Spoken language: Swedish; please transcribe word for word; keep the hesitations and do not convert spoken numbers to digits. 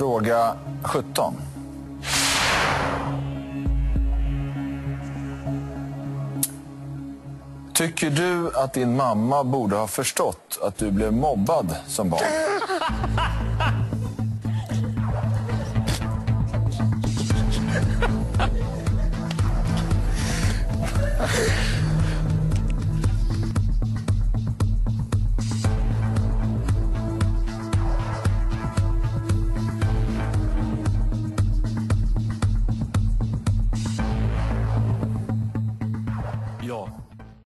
Fråga sjutton. Tycker du att din mamma borde ha förstått att du blev mobbad som barn?